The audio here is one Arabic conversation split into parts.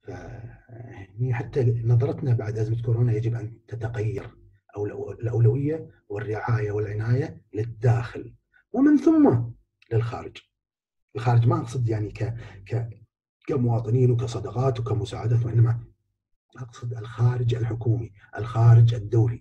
فهني حتى نظرتنا بعد أزمة كورونا يجب أن تتغير، أو الأولوية والرعاية والعناية للداخل ومن ثم للخارج. الخارج ما أقصد يعني كمواطنين وكصدقات وكمساعدات، وإنما أقصد الخارج الحكومي، الخارج الدولي.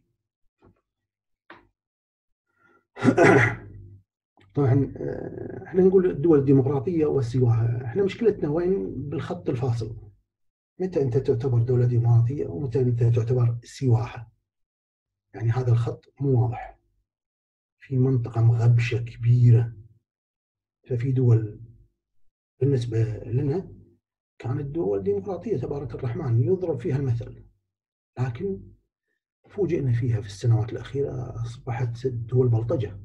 طبعا احنا نقول الدول الديمقراطية وسواها، احنا مشكلتنا وين؟ بالخط الفاصل. متى أنت تعتبر دولة ديمقراطية ومتى أنت تعتبر سواها؟ يعني هذا الخط مو واضح، في منطقة مغبشة كبيرة. ففي دول بالنسبة لنا كانت دول ديمقراطية تبارك الرحمن يضرب فيها المثل، لكن فوجئنا فيها في السنوات الأخيرة أصبحت دول بلطجة.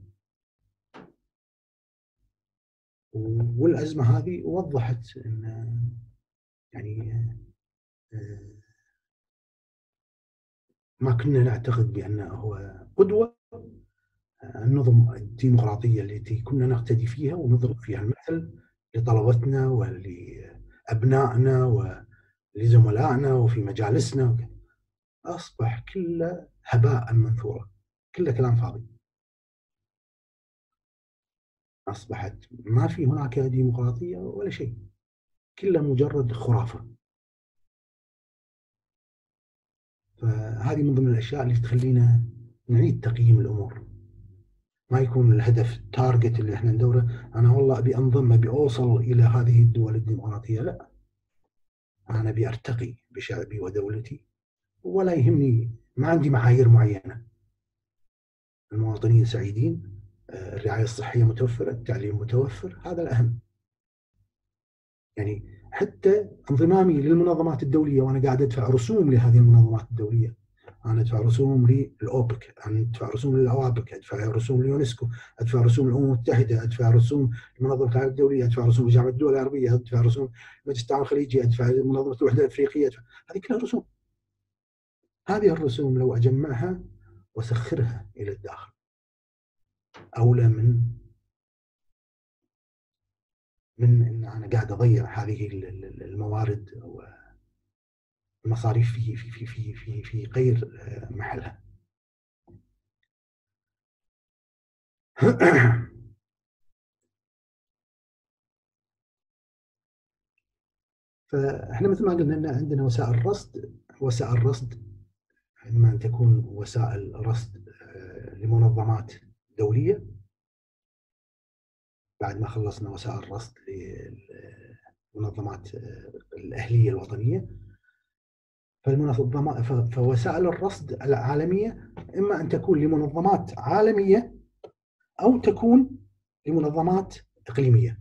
والأزمة هذه وضحت أن يعني ما كنا نعتقد بأنه هو قدوة النظم الديمقراطية التي كنا نقتدي فيها ونضرب فيها المثل لطلبتنا ولأبنائنا ولزملائنا وفي مجالسنا، أصبح كله هباء منثورا، كله كلام فاضي. أصبحت ما في هناك ديمقراطية ولا شيء، كله مجرد خرافة. فهذه من ضمن الأشياء اللي تخلينا نعيد تقييم الأمور. ما يكون الهدف التارجت اللي احنا ندوره أنا والله أبي أنضم، أبي أوصل إلى هذه الدول الديمقراطية. لا، أنا أبي أرتقي بشعبي ودولتي، ولا يهمني، ما عندي معايير معينة. المواطنين سعيدين، الرعاية الصحية متوفرة، التعليم متوفر، هذا الأهم. يعني حتى انضمامي للمنظمات الدولية وأنا قاعد أدفع رسوم لهذه المنظمات الدولية، أنا أدفع رسوم للأوبك، أنا أدفع رسوم للأوابك، أدفع رسوم لليونسكو، أدفع رسوم للأمم المتحدة، أدفع رسوم لمنظمة العالم الدولية، أدفع رسوم لجامعة الدول العربية، أدفع رسوم مجلس التعاون الخليجي، أدفع لمنظمة الوحدة الأفريقية، هذه كلها رسوم. هذه الرسوم لو أجمعها وأسخرها إلى الداخل أولى من ان انا قاعد اضيع هذه الموارد والمصاريف في غير محلها. فاحنا مثل ما قلنا ان عندنا وسائل رصد. وسائل رصد اما ان تكون وسائل رصد لمنظمات دوليه بعد ما خلصنا وسائل رصد للمنظمات الاهليه الوطنيه. فوسائل الرصد العالميه اما ان تكون لمنظمات عالميه او تكون لمنظمات اقليميه.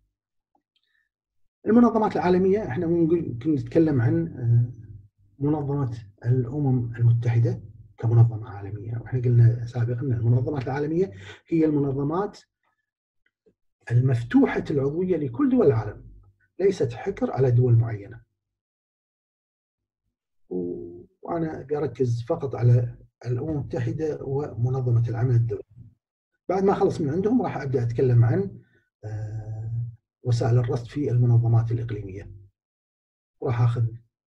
المنظمات العالميه احنا ممكن نتكلم عن منظمه الامم المتحده كمنظمه عالميه، واحنا قلنا سابقا ان المنظمات العالميه هي المنظمات المفتوحه العضويه لكل دول العالم، ليست حكر على دول معينه. وانا بركز فقط على الامم المتحده ومنظمه العمل الدولي. بعد ما اخلص من عندهم راح ابدا اتكلم عن وسائل الرصد في المنظمات الاقليميه، وراح اخذ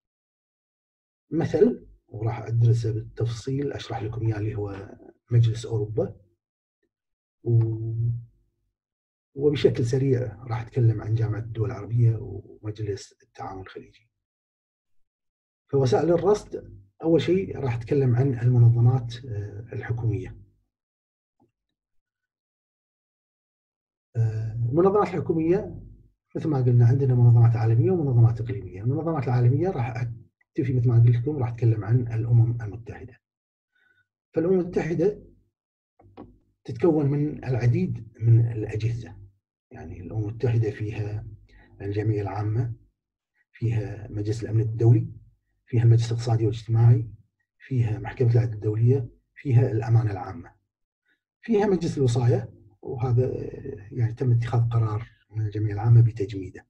مثل وراح ادرسه بالتفصيل، اشرح لكم اياه، اللي هو مجلس اوروبا. وبشكل سريع راح اتكلم عن جامعه الدول العربيه ومجلس التعاون الخليجي. فوسائل الرصد اول شيء راح اتكلم عن المنظمات الحكوميه. المنظمات الحكوميه مثل ما قلنا عندنا منظمات عالميه ومنظمات اقليميه. المنظمات العالميه راح اكتفي مثل ما قلت لكم، راح اتكلم عن الامم المتحده. فالامم المتحده تتكون من العديد من الاجهزه. يعني الامم المتحده فيها الجمعيه العامه، فيها مجلس الامن الدولي، فيها المجلس الاقتصادي والاجتماعي، فيها محكمه العدل الدوليه، فيها الامانه العامه، فيها مجلس الوصايه، وهذا يعني تم اتخاذ قرار من الجمعيه العامه بتجميده.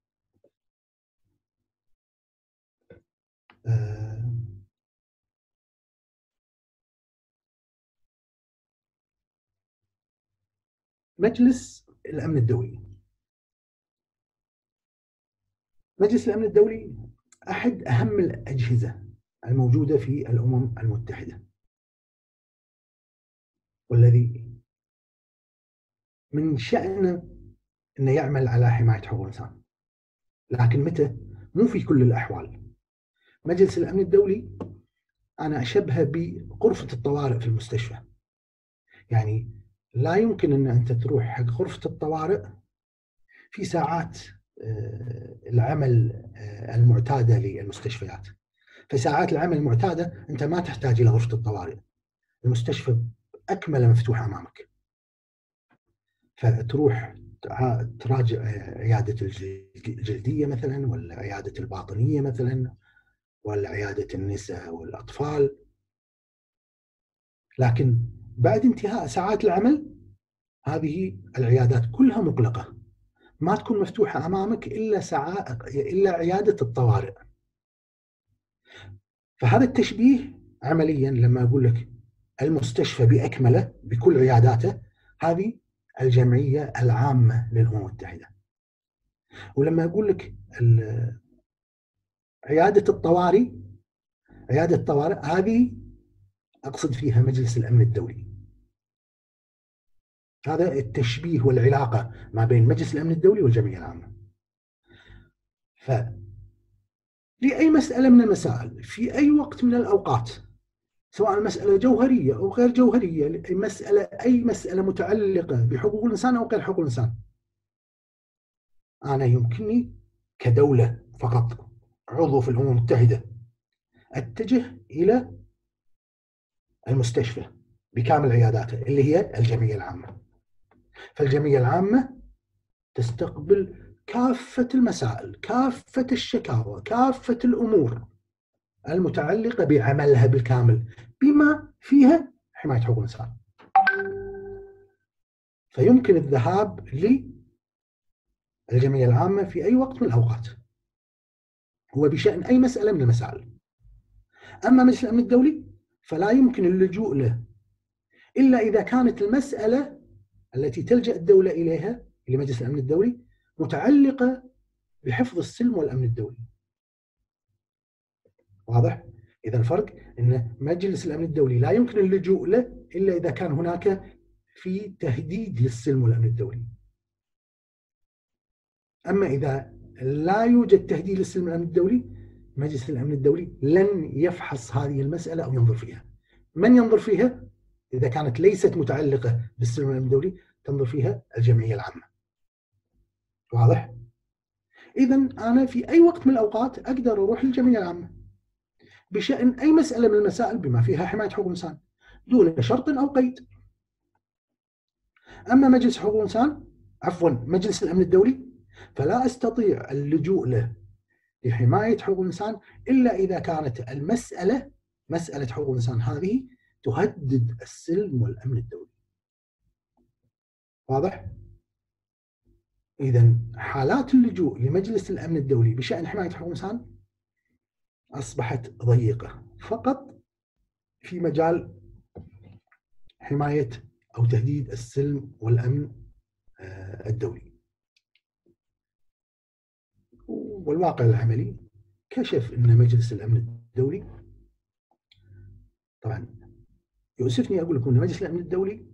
مجلس الامن الدولي. مجلس الامن الدولي أحد أهم الأجهزة الموجودة في الأمم المتحدة، والذي من شأنه أنه يعمل على حماية حقوق الإنسان، لكن متى؟ مو في كل الأحوال. مجلس الأمن الدولي أنا أشبهه بغرفة الطوارئ في المستشفى. يعني لا يمكن أن أنت تروح حق غرفة الطوارئ في ساعات العمل المعتادة للمستشفيات. في ساعات العمل المعتادة أنت ما تحتاج إلى غرفة الطوارئ، المستشفى أكمل مفتوح أمامك، فتروح تراجع عيادة الجلدية مثلا، ولا عيادة الباطنية مثلا، ولا عيادة النساء والأطفال. لكن بعد انتهاء ساعات العمل هذه العيادات كلها مغلقة، ما تكون مفتوحة أمامك إلا عيادة الطوارئ. فهذا التشبيه عمليا لما أقول لك المستشفى بأكمله بكل عياداته، هذه الجمعية العامة للأمم المتحدة. ولما أقول لك عيادة الطوارئ، عيادة الطوارئ هذه أقصد فيها مجلس الأمن الدولي. هذا التشبيه والعلاقة ما بين مجلس الأمن الدولي والجمعية العامة. لأي مسألة من المسائل في أي وقت من الأوقات، سواء مسألة جوهرية أو غير جوهرية، أي مسألة متعلقة بحقوق الإنسان أو غير حقوق الإنسان، أنا يمكنني كدولة فقط عضو في الأمم المتحدة أتجه إلى المستشفى بكامل عياداته اللي هي الجمعية العامة. فالجمعية العامة تستقبل كافة المسائل، كافة الشكاوى، كافة الأمور المتعلقة بعملها بالكامل بما فيها حماية حقوق الإنسان. فيمكن الذهاب للجمعية العامة في أي وقت من الأوقات، هو بشأن أي مسألة من المسائل. أما مجلس الأمن الدولي فلا يمكن اللجوء له إلا إذا كانت المسألة التي تلجأ الدولة إليها لمجلس الأمن الدولي متعلقة بحفظ السلم والأمن الدولي. واضح؟ إذا الفرق أن مجلس الأمن الدولي لا يمكن اللجوء له إلا إذا كان هناك في تهديد للسلم والأمن الدولي. أما إذا لا يوجد تهديد للسلم والأمن الدولي، مجلس الأمن الدولي لن يفحص هذه المسألة أو ينظر فيها. من ينظر فيها؟ إذا كانت ليست متعلقة بالسلم والأمن الدولي تنظر فيها الجمعية العامة. واضح؟ إذا أنا في أي وقت من الأوقات أقدر أروح للجمعية العامة بشأن أي مسألة من المسائل بما فيها حماية حقوق الإنسان دون شرط أو قيد. أما مجلس حقوق الإنسان، عفوا مجلس الأمن الدولي، فلا أستطيع اللجوء له لحماية حقوق الإنسان إلا إذا كانت مسألة حقوق الإنسان هذه تهدد السلم والأمن الدولي. واضح؟ إذا حالات اللجوء لمجلس الأمن الدولي بشأن حماية حقوق الإنسان أصبحت ضيقة فقط في مجال حماية أو تهديد السلم والأمن الدولي. والواقع العملي كشف أن مجلس الأمن الدولي، طبعا يؤسفني أقول لكم أن مجلس الأمن الدولي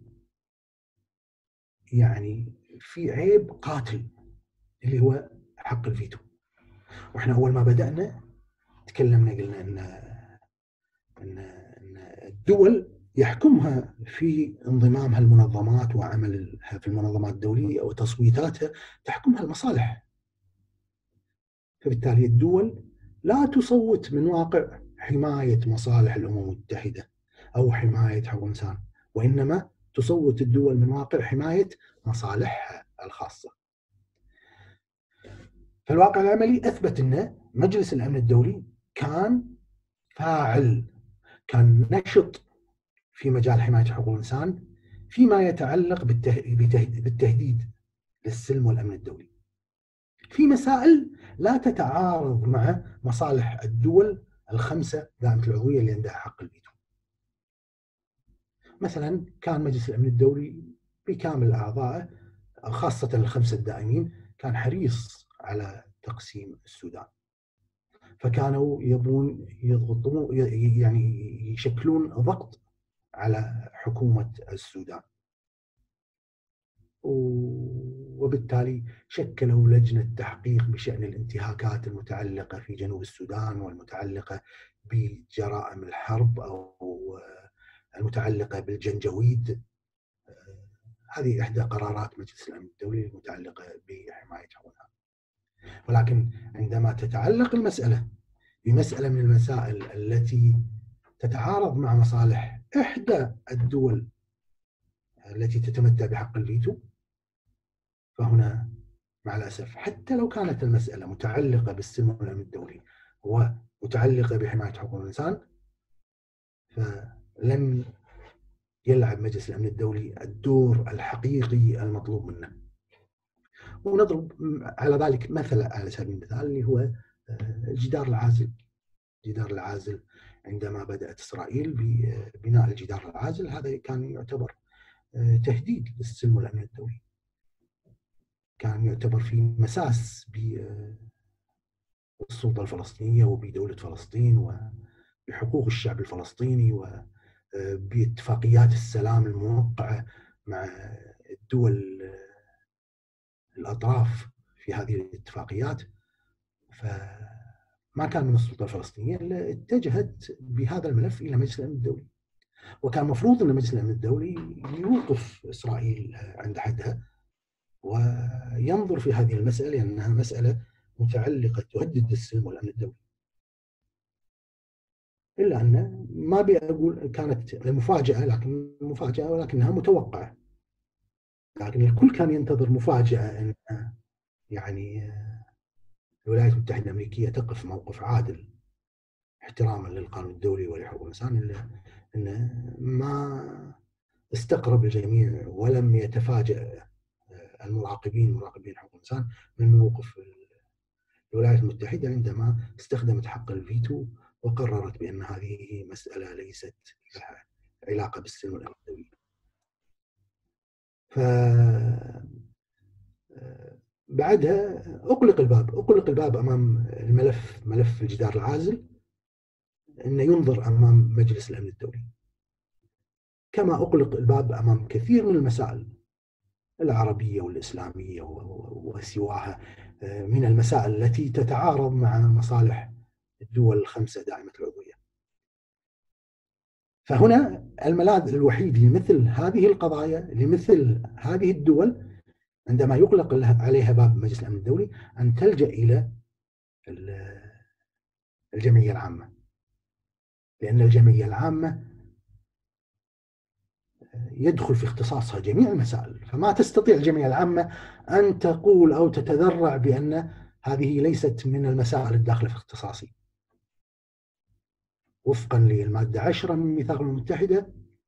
يعني في عيب قاتل اللي هو حق الفيتو. وإحنا أول ما بدأنا تكلمنا قلنا أن الدول يحكمها في انضمامها المنظمات وعملها في المنظمات الدولية وتصويتاتها تحكمها المصالح. فبالتالي الدول لا تصوت من واقع حماية مصالح الأمم المتحدة أو حماية حقوق الإنسان، وإنما تصوت الدول من واقع حماية مصالحها الخاصة. فالواقع العملي أثبت أن مجلس الأمن الدولي كان فاعل، كان نشط في مجال حماية حقوق الإنسان فيما يتعلق بالتهديد للسلم والأمن الدولي في مسائل لا تتعارض مع مصالح الدول الخمسة دائمة العضوية اللي عندها حق الفيتو. مثلا كان مجلس الأمن الدولي بكامل أعضائه خاصة الخمسة الدائمين كان حريص على تقسيم السودان، فكانوا يبون يضغطون، يعني يشكلون ضغط على حكومة السودان، وبالتالي شكلوا لجنة تحقيق بشأن الانتهاكات المتعلقة في جنوب السودان والمتعلقة بجرائم الحرب أو المتعلقة بالجنجويد. هذه إحدى قرارات مجلس الأمن الدولي المتعلقة بحماية حقوق الإنسان. ولكن عندما تتعلق المسألة بمسألة من المسائل التي تتعارض مع مصالح إحدى الدول التي تتمتع بحق الفيتو، فهنا مع الأسف حتى لو كانت المسألة متعلقة بالسلم والأمن الدولي ومتعلقة بحماية حقوق الإنسان، فلن يلعب مجلس الأمن الدولي الدور الحقيقي المطلوب منه. ونضرب على ذلك مثلا على سبيل المثال اللي هو الجدار العازل. الجدار العازل عندما بدأت إسرائيل ببناء الجدار العازل، هذا كان يعتبر تهديد للسلم والأمن الدولي، كان يعتبر في مساس بالسلطة الفلسطينية وبدولة فلسطين وبحقوق الشعب الفلسطيني وباتفاقيات السلام الموقعة مع الدول الأطراف في هذه الاتفاقيات. فما كان من السلطة الفلسطينية إلا اتجهت بهذا الملف إلى مجلس الأمن الدولي، وكان مفروض أن مجلس الأمن الدولي يوقف إسرائيل عند حدها وينظر في هذه المسألة لأنها مسألة متعلقة تهدد السلم والأمن الدولي. إلا أن ما بأقول كانت مفاجأة، لكن مفاجأة ولكنها متوقعة، لكن الكل كان ينتظر مفاجأة أن يعني الولايات المتحدة الأمريكية تقف موقف عادل احتراما للقانون الدولي ولحقوق الإنسان. إن ما استقرب الجميع ولم يتفاجأ مراقبين حقوق الإنسان من موقف الولايات المتحدة عندما استخدمت حق الفيتو وقررت بأن هذه مسألة ليست لها علاقة بالسلم والأمن الدولي. بعدها أغلق الباب أمام ملف الجدار العازل أن ينظر أمام مجلس الأمن الدولي، كما أغلق الباب أمام كثير من المسائل العربية والإسلامية وسواها من المسائل التي تتعارض مع مصالح الدول الخمسة دائمة العضوية. فهنا الملاذ الوحيد لمثل هذه القضايا، لمثل هذه الدول، عندما يغلق عليها باب مجلس الأمن الدولي، أن تلجأ إلى الجمعية العامة، لأن الجمعية العامة يدخل في اختصاصها جميع المسائل، فما تستطيع الجمعية العامة أن تقول أو تتذرع بأن هذه ليست من المسائل الداخلة في اختصاصي. وفقا للمادة 10 من ميثاق الأمم المتحدة،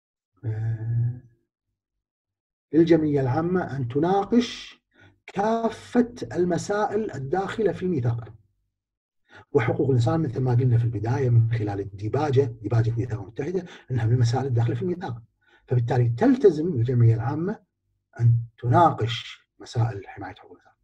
للجمعية العامة أن تناقش كافة المسائل الداخلة في الميثاق. وحقوق الإنسان مثل ما قلنا في البداية من خلال ديباجة ميثاق الأمم المتحدة أنها من المسائل الداخلة في الميثاق، فبالتالي تلتزم الجمعية العامة أن تناقش مسائل حماية حقوق الإنسان.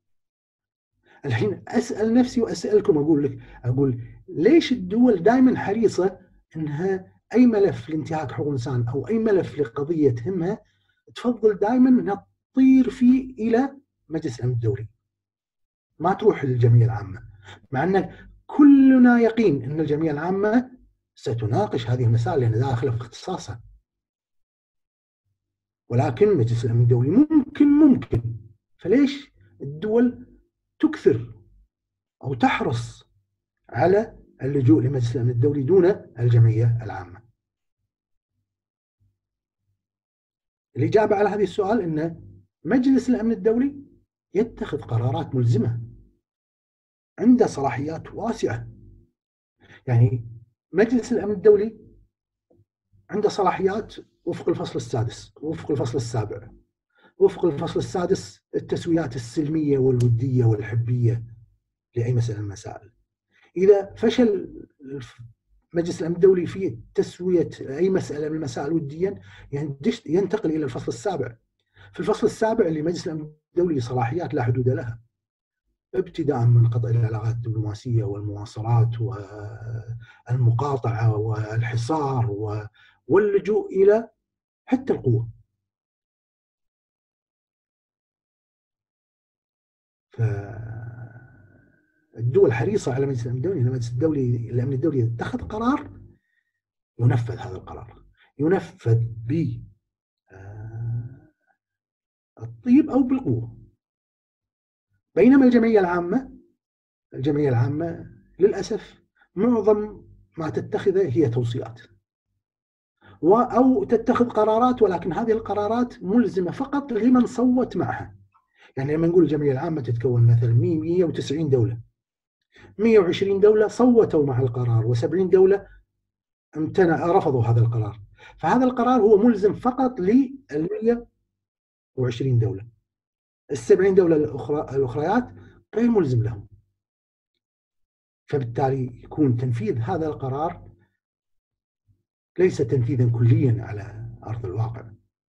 الحين أسأل نفسي وأسألكم، أقول ليش الدول دائما حريصة أنها أي ملف لانتهاك حقوق الإنسان أو أي ملف لقضية تهمها تفضل دائما أنها تطير فيه إلى مجلس الأمن الدولي، ما تروح للجمعية العامة، مع أن كلنا يقين أن الجمعية العامة ستناقش هذه المسائل لأنها داخلة في اختصاصها. ولكن مجلس الأمن الدولي ممكن. فليش الدول تكثر أو تحرص على اللجوء لمجلس الأمن الدولي دون الجمعية العامة؟ الإجابة على هذا السؤال أن مجلس الأمن الدولي يتخذ قرارات ملزمة، عنده صلاحيات واسعة. يعني مجلس الأمن الدولي عنده صلاحيات وفق الفصل السادس، وفق الفصل السابع، وفق الفصل السادس التسويات السلمية والودية والحبية لأي مسألة من المسائل. إذا فشل مجلس الأمن الدولي في تسوية أي مسألة من المسائل وديا، ينتقل إلى الفصل السابع. في الفصل السابع لمجلس الأمن الدولي صلاحيات لا حدود لها، ابتداء من قطع العلاقات الدبلوماسية والمواصلات والمقاطعة والحصار واللجوء إلى حتى القوة. فالدول حريصة على مجلس الأمن الدولي، المجلس الدولي الأمن الدولي اتخذ قرار ينفذ هذا القرار، ينفذ بالطيب أو بالقوة. بينما الجمعية العامة للأسف معظم ما تتخذه هي توصيات أو تتخذ قرارات، ولكن هذه القرارات ملزمة فقط لمن صوت معها. يعني لما نقول الجمعية العامة تتكون مثلا 190 دولة، 120 دولة صوتوا مع القرار و70 دولة رفضوا هذا القرار، فهذا القرار هو ملزم فقط لل 120 دولة. ال70 دولة الأخريات غير ملزم لهم، فبالتالي يكون تنفيذ هذا القرار ليس تنفيذا كليا على أرض الواقع.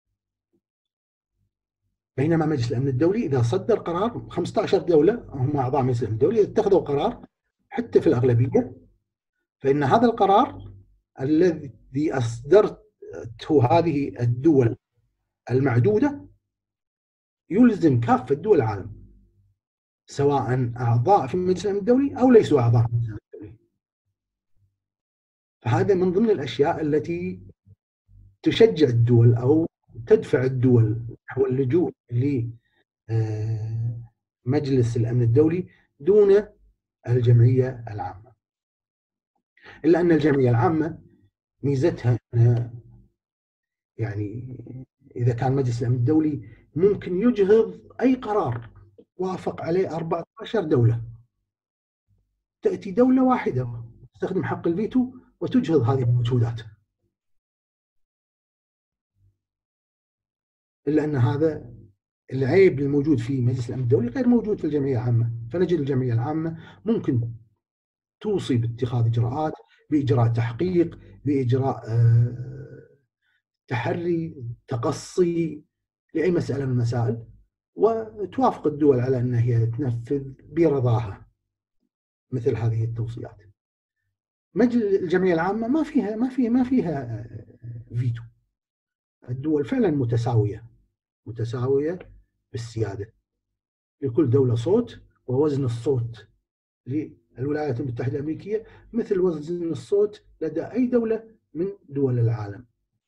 بينما مجلس الأمن الدولي إذا صدر قرار، 15 دولة هم أعضاء مجلس الأمن الدولي اتخذوا قرار حتى في الأغلبية، فإن هذا القرار الذي أصدرته هذه الدول المعدودة يلزم كافة دول العالم، سواء أعضاء في مجلس الأمن الدولي أو ليسوا أعضاء في مجلس الأمن الدولي. فهذا من ضمن الأشياء التي تشجع الدول أو تدفع الدول نحو اللجوء لمجلس الأمن الدولي دون الجمعية العامة. إلا أن الجمعية العامة ميزتها يعني إذا كان مجلس الأمن الدولي ممكن يجهض أي قرار وافق عليه 14 دولة، تأتي دولة واحدة تستخدم حق الفيتو وتجهض هذه الموجودات. إلا أن هذا العيب الموجود في مجلس الأمن الدولي غير موجود في الجمعية العامة، فنجد الجمعية العامة ممكن توصي باتخاذ إجراءات، بإجراء تحقيق، بإجراء تحري، تقصي لأي مسألة من المسائل، وتوافق الدول على أنها هي تنفذ برضاها مثل هذه التوصيات. الجمعية العامة ما فيها فيتو. الدول فعلا متساوية بالسيادة، لكل دولة صوت، ووزن الصوت للولايات المتحدة الأمريكية مثل وزن الصوت لدى أي دولة من دول العالم.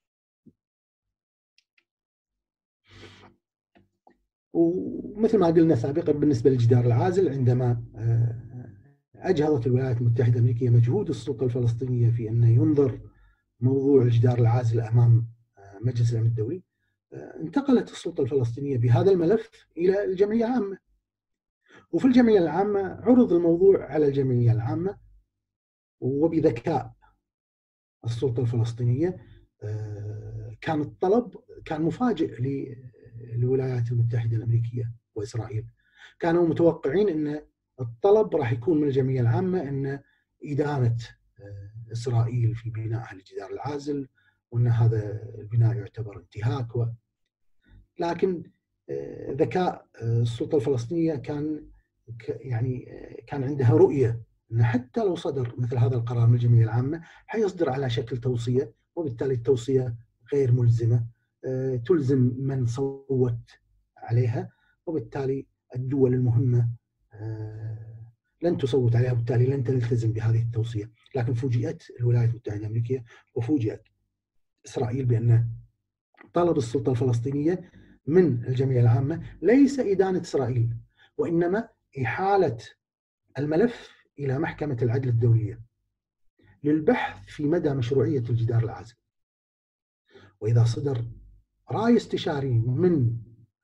ومثل ما قلنا سابقا بالنسبة للجدار العازل، عندما أجهضت الولايات المتحدة الأمريكية مجهود السلطة الفلسطينية في أن ينظر موضوع الجدار العازل أمام مجلس الأمن الدولي، انتقلت السلطة الفلسطينية بهذا الملف إلى الجمعية العامة، وفي الجمعية العامة عرض الموضوع على الجمعية العامة، وبذكاء السلطة الفلسطينية كان الطلب كان مفاجئ للولايات المتحدة الأمريكية وإسرائيل. كانوا متوقعين أن الطلب راح يكون من الجمعية العامة أن إدانة إسرائيل في بنائها للجدار العازل، وأن هذا البناء يعتبر انتهاك لكن ذكاء السلطة الفلسطينية كان عندها رؤية أن حتى لو صدر مثل هذا القرار من الجمعية العامة حيصدر على شكل توصية، وبالتالي التوصية غير ملزمة، تلزم من صوت عليها، وبالتالي الدول المهمة لن تصوت عليها، وبالتالي لن تلتزم بهذه التوصية. لكن فوجئت الولايات المتحدة الأمريكية وفوجئت إسرائيل بأن طلب السلطة الفلسطينية من الجمعية العامة ليس إدانة إسرائيل، وإنما إحالة الملف إلى محكمة العدل الدولية للبحث في مدى مشروعية الجدار العازل. وإذا صدر رأي استشاري من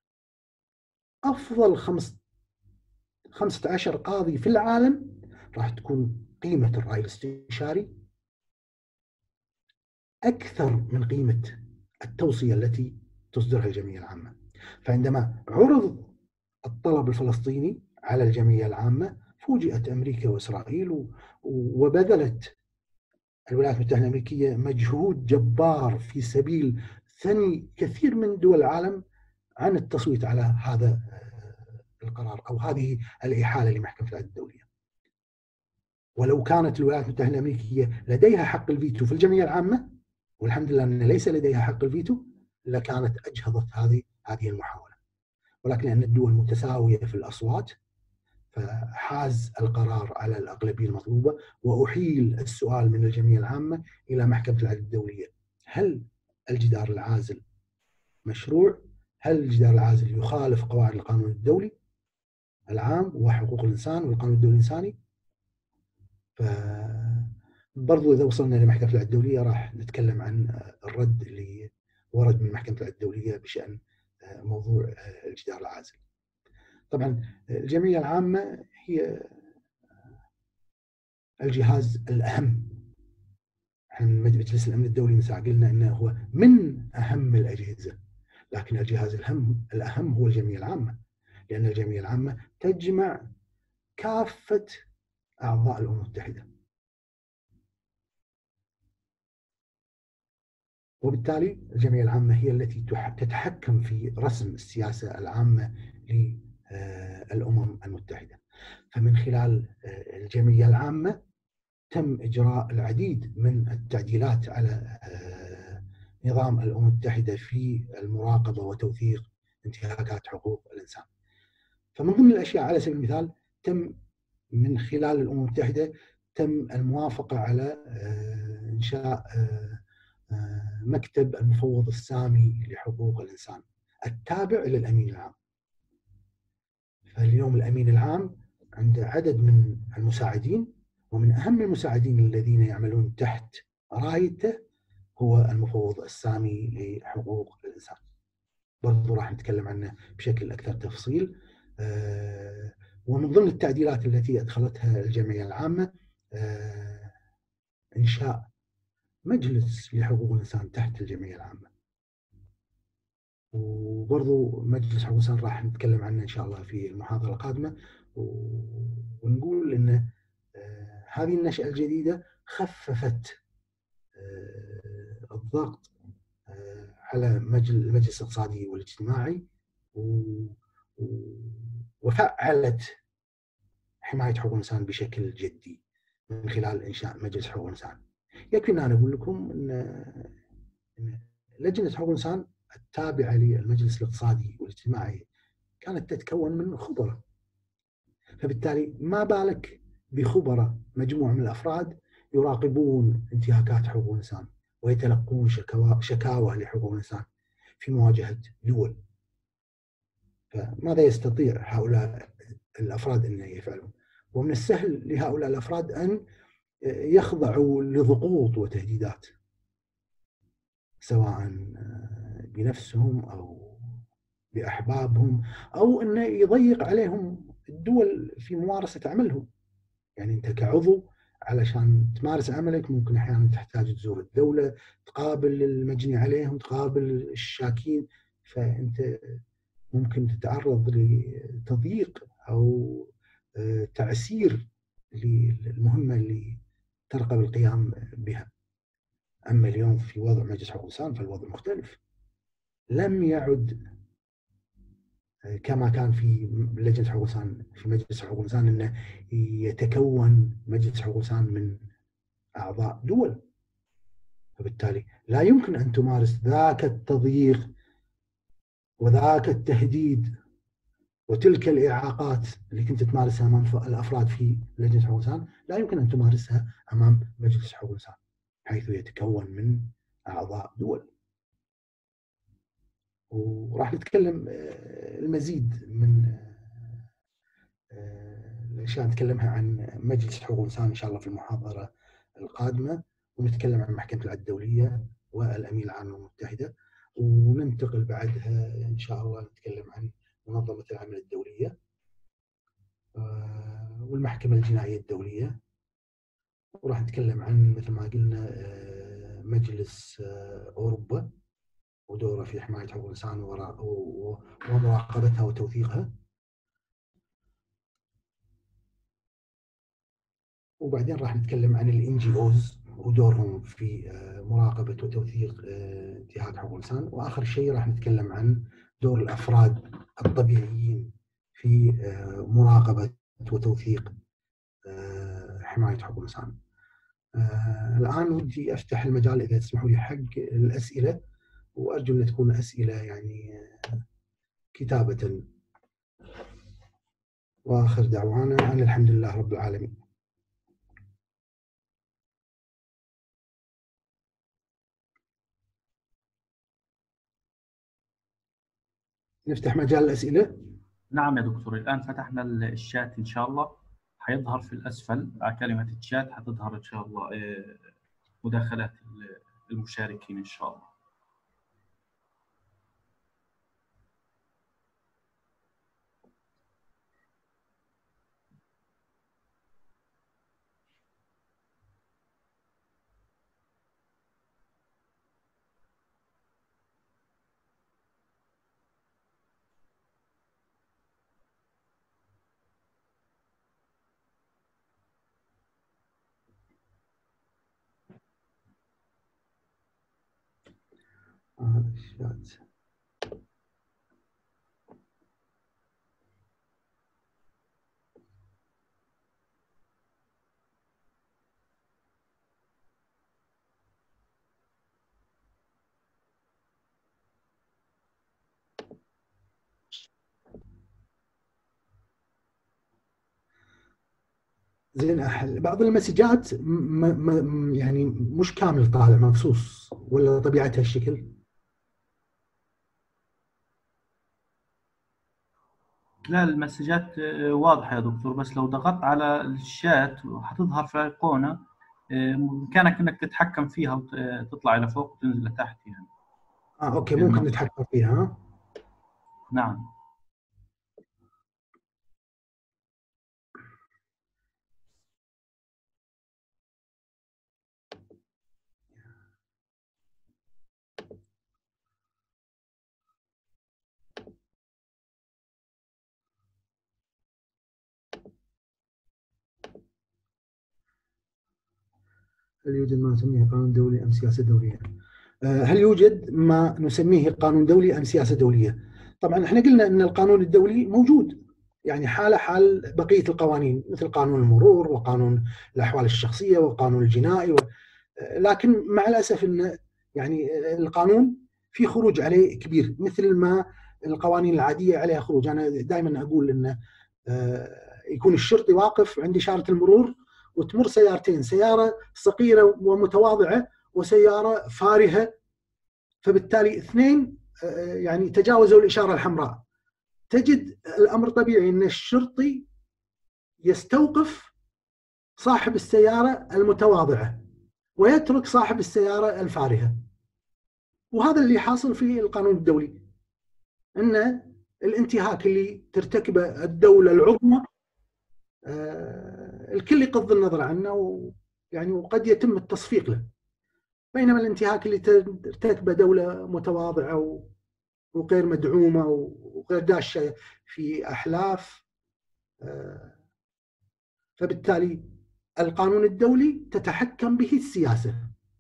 أفضل 15 قاضي في العالم، راح تكون قيمة الرأي الاستشاري أكثر من قيمة التوصية التي تصدرها الجمعية العامة. فعندما عرض الطلب الفلسطيني على الجمعية العامة فوجئت أمريكا وإسرائيل، وبذلت الولايات المتحدة الأمريكية مجهود جبار في سبيل ثني كثير من دول العالم عن التصويت على هذا القرار أو هذه الإحالة لمحكمة العدل الدولية. ولو كانت الولايات المتحدة الأمريكية لديها حق الفيتو في الجمعية العامة، والحمد لله أن ليس لديها حق الفيتو، لكانت أجهضت هذه المحاولة. ولكن لأن الدول متساوية في الأصوات فحاز القرار على الأغلبية المطلوبة، وأحيل السؤال من الجمعية العامة إلى محكمة العدل الدولية: هل الجدار العازل مشروع؟ هل الجدار العازل يخالف قواعد القانون الدولي العام وحقوق الإنسان والقانون الدولي الإنساني؟ برضو إذا وصلنا لمحكمة العدل الدولية راح نتكلم عن الرد اللي ورد من محكمة العدل الدولية بشأن موضوع الجدار العازل. طبعا الجمعية العامة هي الجهاز الأهم. احنا من مجلس الأمن الدولي من ساعة قلنا أنه هو من أهم الأجهزة، لكن الجهاز الأهم هو الجمعية العامة، لأن الجمعية العامة تجمع كافة أعضاء الأمم المتحدة، وبالتالي الجمعية العامة هي التي تتحكم في رسم السياسة العامة للأمم المتحدة. فمن خلال الجمعية العامة تم إجراء العديد من التعديلات على نظام الأمم المتحدة في المراقبة وتوثيق انتهاكات حقوق الإنسان. فمن ضمن الأشياء على سبيل المثال تم من خلال الأمم المتحدة تم الموافقة على إنشاء مكتب المفوض السامي لحقوق الإنسان التابع للأمين العام. فاليوم الأمين العام عنده عدد من المساعدين، ومن أهم المساعدين الذين يعملون تحت رايته هو المفوض السامي لحقوق الإنسان. برضو راح نتكلم عنه بشكل أكثر تفصيل. ومن ضمن التعديلات التي أدخلتها الجمعية العامة إنشاء مجلس لحقوق الإنسان تحت الجمعية العامة، وبرضو مجلس حقوق الإنسان راح نتكلم عنه إن شاء الله في المحاضرة القادمة، ونقول إن هذه النشأة الجديدة خففت الضغط على المجلس الاقتصادي والاجتماعي، وفعلت حماية حقوق الإنسان بشكل جدي من خلال إنشاء مجلس حقوق الإنسان. يكفي أن أنا أقول لكم أن لجنة حقوق الإنسان التابعة للمجلس الاقتصادي والاجتماعي كانت تتكون من خبراء، فبالتالي ما بالك بخبراء مجموعة من الأفراد يراقبون انتهاكات حقوق الإنسان ويتلقون شكاوى لحقوق الإنسان في مواجهة دول. فماذا يستطيع هؤلاء الأفراد أن يفعلون؟ ومن السهل لهؤلاء الأفراد أن يخضعوا لضغوط وتهديدات، سواء بنفسهم أو بأحبابهم، أو أنه يضيق عليهم الدول في ممارسة عملهم. يعني أنت كعضو علشان تمارس عملك ممكن أحيانا تحتاج تزور الدولة، تقابل المجني عليهم، تقابل الشاكين، فأنت ممكن تتعرض لتضييق أو تعسير للمهمة اللي ترقب القيام بها. أما اليوم في وضع مجلس حقوق الإنسان فالوضع مختلف، لم يعد كما كان في لجنة حقوق الإنسان في مجلس حقوق الإنسان أنه يتكون مجلس حقوق الإنسان من أعضاء دول، فبالتالي لا يمكن أن تمارس ذاك التضييق وذاك التهديد وتلك الإعاقات اللي كنت تمارسها أمام الأفراد في لجنة حقوق الإنسان، لا يمكن أن تمارسها أمام مجلس حقوق الإنسان حيث يتكون من أعضاء دول. وراح نتكلم المزيد من الأشياء نتكلمها عن مجلس حقوق الإنسان إن شاء الله في المحاضرة القادمة، ونتكلم عن محكمة العدل الدولية والأمين العام للأمم المتحدة، وننتقل بعدها إن شاء الله نتكلم عن منظمة العمل الدولية والمحكمة الجنائية الدولية، وراح نتكلم عن مثل ما قلنا مجلس أوروبا ودوره في حماية حقوق الإنسان ومراقبتها وتوثيقها، وبعدين راح نتكلم عن الNGOs ودورهم في مراقبة وتوثيق انتهاك حقوق الإنسان، وآخر شيء راح نتكلم عن دور الأفراد الطبيعيين في مراقبة وتوثيق حماية حقوق الإنسان. الآن ودي أفتح المجال إذا تسمحوا لي حق الأسئلة، وأرجو أن تكون أسئلة يعني كتابة. وآخر دعوانا أن الحمد لله رب العالمين. نفتح مجال الأسئلة. نعم يا دكتور، الآن فتحنا الشات إن شاء الله، حيظهر في الأسفل كلمة الشات، حتظهر إن شاء الله مداخلات المشاركين إن شاء الله. الشات. زين، بعض المسجات يعني مش كامل طالع مفصوص، ولا طبيعتها الشكل؟ لا، المسجات واضحة يا دكتور، بس لو ضغطت على الشات حتظهر في أيقونة بإمكانك إنك تتحكم فيها وتطلع إلى فوق وتنزل لتحت يعني. أوكي، ممكن نتحكم فيها. نعم. هل يوجد ما نسميه قانون دولي أم سياسة دولية؟ هل يوجد ما نسميه قانون دولي أم سياسة دولية؟ طبعا احنا قلنا أن القانون الدولي موجود، يعني حاله حال بقية القوانين، مثل قانون المرور وقانون الأحوال الشخصية والقانون الجنائي لكن مع الأسف أن يعني القانون في خروج عليه كبير، مثل ما القوانين العادية عليها خروج. أنا دائما أقول أن يكون الشرطي واقف عند إشارة المرور وتمر سيارتين، سيارة صغيرة ومتواضعة وسيارة فارهة، فبالتالي اثنين يعني تجاوزوا الإشارة الحمراء. تجد الأمر طبيعي أن الشرطي يستوقف صاحب السيارة المتواضعة ويترك صاحب السيارة الفارهة، وهذا اللي حاصل في القانون الدولي، أن الانتهاك اللي ترتكبه الدولة العظمى الكل يغض النظر عنه، ويعني وقد يتم التصفيق له، بينما الانتهاك اللي ترتكبه دولة متواضعة وغير مدعومة وغير داشة في أحلاف، فبالتالي القانون الدولي تتحكم به السياسة.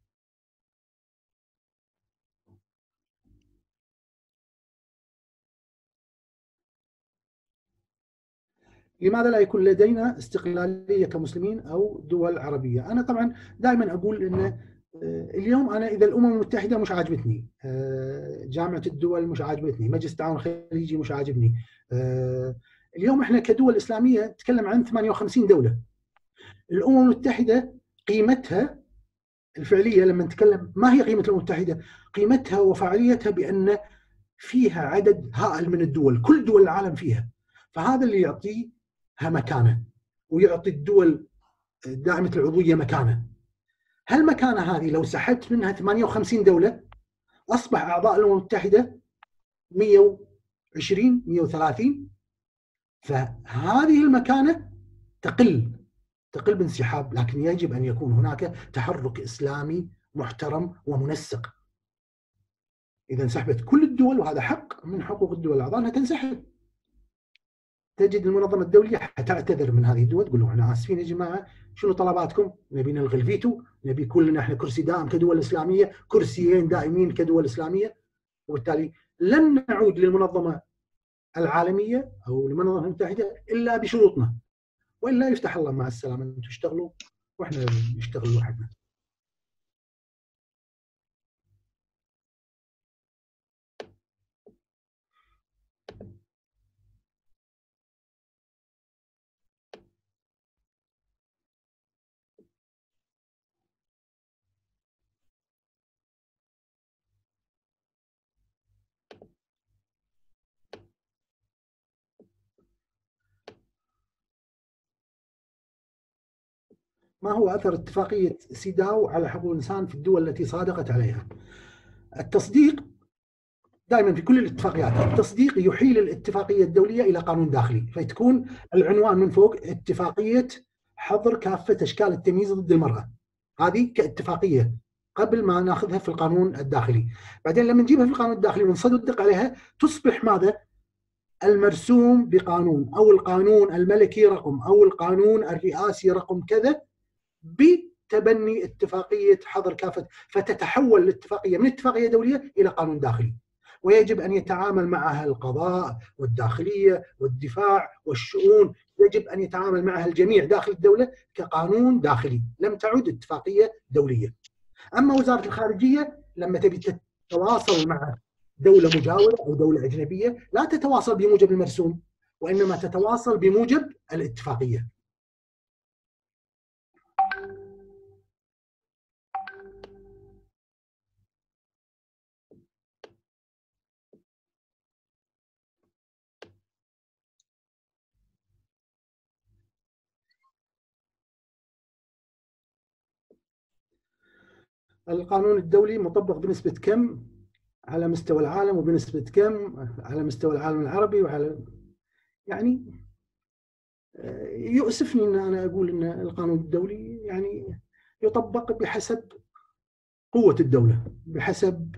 لماذا لا يكون لدينا استقلالية كمسلمين أو دول عربية؟ أنا طبعا دائما أقول أن اليوم أنا إذا الأمم المتحدة مش عاجبتني، جامعة الدول مش عاجبتني، مجلس التعاون الخليجي مش عاجبني، اليوم إحنا كدول إسلامية نتكلم عن 58 دولة. الأمم المتحدة قيمتها الفعلية، لما نتكلم ما هي قيمة الأمم المتحدة؟ قيمتها وفعاليتها بأن فيها عدد هائل من الدول، كل دول العالم فيها، فهذا اللي يعطيها مكانة ويعطي الدول داعمة العضوية مكانة. هالمكانة هذه لو سحبت منها 58 دولة أصبح أعضاء الأمم المتحدة 120 130، فهذه المكانة تقل بانسحاب، لكن يجب أن يكون هناك تحرك إسلامي محترم ومنسق. إذا انسحبت كل الدول، وهذا حق من حقوق الدول الأعضاء أنها تنسحب، تجد المنظمة الدولية حتعتذر من هذه الدول، تقول لهم احنا آسفين يا جماعة، شنو طلباتكم؟ نبي نلغي الفيتو، نبي كلنا احنا كرسي دائم كدول إسلامية، كرسيين دائمين كدول إسلامية، وبالتالي لن نعود للمنظمة العالميه او المنظمه المتحده الا بشروطنا، والا يفتح الله مع السلامه، انتم اشتغلوا واحنا نشتغل لوحدنا. ما هو اثر اتفاقيه سيداو على حقوق الانسان في الدول التي صادقت عليها؟ التصديق دائما في كل الاتفاقيات، التصديق يحيل الاتفاقيه الدوليه الى قانون داخلي، فتكون العنوان من فوق اتفاقيه حظر كافه اشكال التمييز ضد المراه. هذه كاتفاقيه قبل ما ناخذها في القانون الداخلي. بعدين لما نجيبها في القانون الداخلي ونصدق عليها تصبح ماذا؟ المرسوم بقانون، او القانون الملكي رقم، او القانون الرئاسي رقم كذا، بتبني اتفاقيه حظر كافه، فتتحول الاتفاقيه من اتفاقيه دوليه الى قانون داخلي. ويجب ان يتعامل معها القضاء والداخليه والدفاع والشؤون، يجب ان يتعامل معها الجميع داخل الدوله كقانون داخلي، لم تعد اتفاقيه دوليه. اما وزاره الخارجيه لما تبي تتواصل مع دوله مجاوره او دوله اجنبيه، لا تتواصل بموجب المرسوم، وانما تتواصل بموجب الاتفاقيه. القانون الدولي مطبق بنسبة كم على مستوى العالم، وبنسبة كم على مستوى العالم العربي، وعلى يعني يؤسفني ان انا اقول ان القانون الدولي يعني يطبق بحسب قوة الدولة، بحسب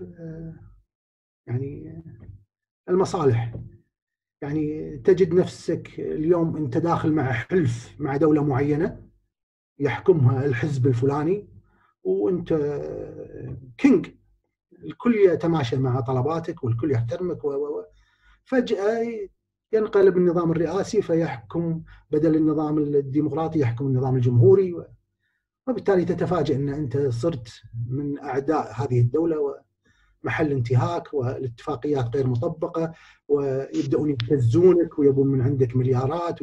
يعني المصالح. يعني تجد نفسك اليوم انت داخل مع حلف مع دولة معينة يحكمها الحزب الفلاني، وانت كينج، الكل يتماشى مع طلباتك والكل يحترمك فجأة ينقلب النظام الرئاسي فيحكم بدل النظام الديمقراطي يحكم النظام الجمهوري، وبالتالي تتفاجئ ان انت صرت من اعداء هذه الدولة ومحل انتهاك، والاتفاقيات غير مطبقة، ويبدأون يبتزونك ويبون من عندك مليارات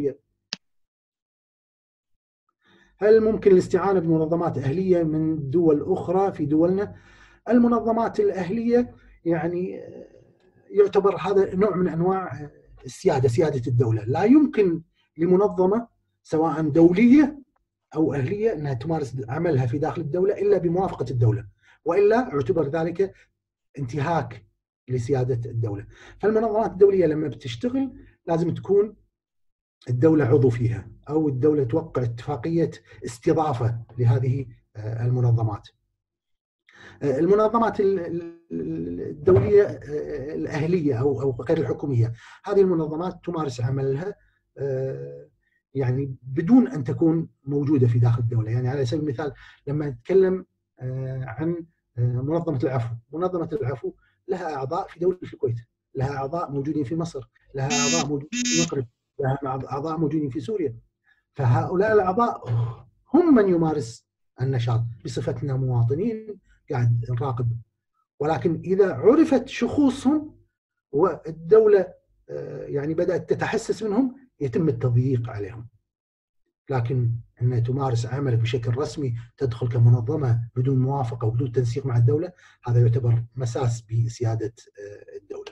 هل ممكن الاستعانة بمنظمات أهلية من دول أخرى في دولنا؟ المنظمات الأهلية يعني يعتبر هذا نوع من أنواع السيادة، سيادة الدولة. لا يمكن لمنظمة سواء دولية أو أهلية أنها تمارس عملها في داخل الدولة إلا بموافقة الدولة، وإلا اعتبر ذلك انتهاك لسيادة الدولة. فالمنظمات الدولية لما بتشتغل لازم تكون الدولة عضو فيها، أو الدولة توقع اتفاقية استضافة لهذه المنظمات. المنظمات الدولية الأهلية أو غير الحكومية، هذه المنظمات تمارس عملها يعني بدون أن تكون موجودة في داخل الدولة. يعني على سبيل المثال لما نتكلم عن منظمة العفو، منظمة العفو لها أعضاء في دولة الكويت، لها أعضاء موجودين في مصر، لها أعضاء موجودين في المغرب، لها أعضاء موجودين في سوريا. فهؤلاء الأعضاء هم من يمارس النشاط بصفتنا مواطنين قاعد نراقب. ولكن إذا عرفت شخوصهم والدولة يعني بدأت تتحسس منهم يتم التضييق عليهم. لكن أن تمارس عملك بشكل رسمي، تدخل كمنظمة بدون موافقة وبدون تنسيق مع الدولة، هذا يعتبر مساس بسيادة الدولة.